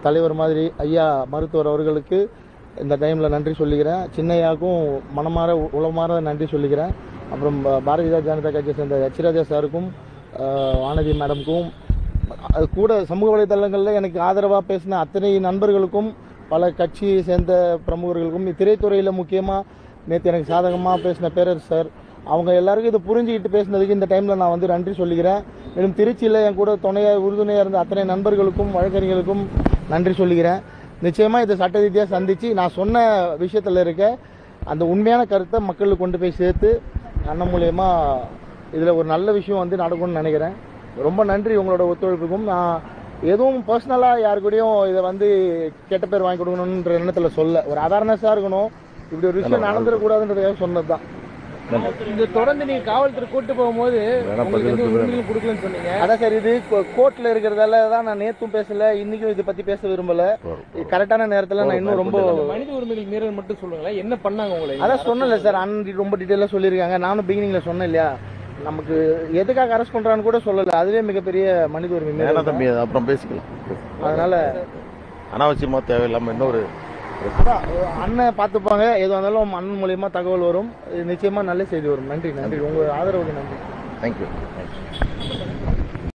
தலைவர் மாதிரி ஐயா மருத்துவர் அவர்களுக்கு இந்த டைமில் நன்றி சொல்லிக்கிறேன். சின்னையாவுக்கும் மனமாற உளமாற நன்றி சொல்லிக்கிறேன். அப்புறம் பாரதிய ஜனதா கட்சியை சேர்ந்த ஹெச்ராஜா சாருக்கும் வானதி மேடமுக்கும் அது கூட சமூக வலைதளங்களில் எனக்கு ஆதரவாக பேசின அத்தனை நண்பர்களுக்கும் பல கட்சியை சேர்ந்த பிரமுகர்களுக்கும் திரைத்துறையில் முக்கியமாக நேற்று எனக்கு சாதகமாக பேசின பேரரசு சார் அவங்க எல்லாருக்கும் இதை புரிஞ்சுக்கிட்டு பேசினதுக்கு இந்த டைமில் நான் வந்து நன்றி சொல்லிக்கிறேன். மேலும் திருச்சியில் என் கூட துணையாக உறுதுணையாக இருந்த அத்தனை நண்பர்களுக்கும் வழக்கறிஞர்களுக்கும் நன்றி சொல்லிக்கிறேன். நிச்சயமாக இதை சட்ட ரீதியாக சந்தித்து நான் சொன்ன விஷயத்தில் இருக்க அந்த உண்மையான கருத்தை மக்களுக்கு கொண்டு போய் சேர்த்து அண்ணன் மூலயமா இதில் ஒரு நல்ல விஷயம் வந்து நடக்கும்னு நினைக்கிறேன். ரொம்ப நன்றி உங்களோட ஒத்துழைப்புக்கும். நான் எதுவும் பர்சனலாக யாருக்கூடையும் இதை வந்து கெட்ட பேர் வாங்கி கொடுக்கணுன்ற எண்ணத்தில் சொல்ல ஒரு அவேர்னஸாக இருக்கணும். இப்படி ஒரு விஷயம் நடந்துடக்கூடாதுன்றதுக்காக சொன்னது தான். இந்த தொடர்ந்து நீங்க காவல்துறை கூட்டு போகும்போது கொடுக்கலன்னு சொன்னீங்க. அதான் சார், இது கோர்ட்ல இருக்கிறதால தான் நான் நேற்றும் பேசல, இன்னைக்கும் இதை பத்தி பேச விரும்பல. கரெக்டான நேரத்தில் நான் இன்னும் ரொம்ப மனித உரிமைகள் மீறல் மட்டும் சொல்லுங்களேன், என்ன பண்ணாங்க உங்களை? அதான் சொன்னல சார், ரொம்ப டீட்டெயிலாக சொல்லியிருக்காங்க. நானும் பிகினிங்ல சொன்னேன் இல்லையா, நமக்கு எதுக்காக அரெஸ்ட் பண்றான்னு கூட சொல்லல. அதுவே மிகப்பெரிய மனித உரிமை மீறல். அப்புறம் பேசிக்கலாம். அதனால அனாவசியமா தேவையில்லாம இன்னொரு அண்ணன் பார்த்துப்பாங்க. எதுவாக இருந்தாலும் அண்ணன் மூலியமா தகவல் வரும். நிச்சயமா நல்ல செய்தி வரும். நன்றி. உங்க ஆதரவுக்கு நன்றி. தேங்க்யூ.